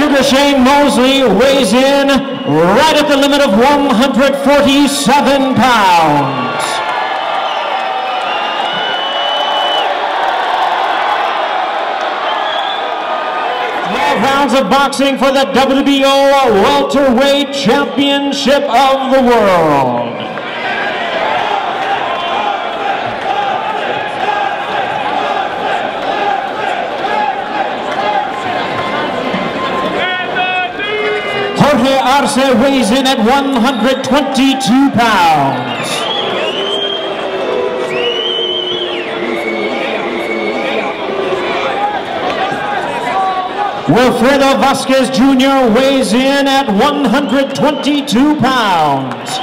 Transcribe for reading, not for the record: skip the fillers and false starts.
Mosley weighs in right at the limit of 147 pounds. Rounds of boxing for the WBO Welterweight Championship of the World. Jorge Arce weighs in at 122 pounds. Wilfredo Vasquez Jr. weighs in at 122 pounds.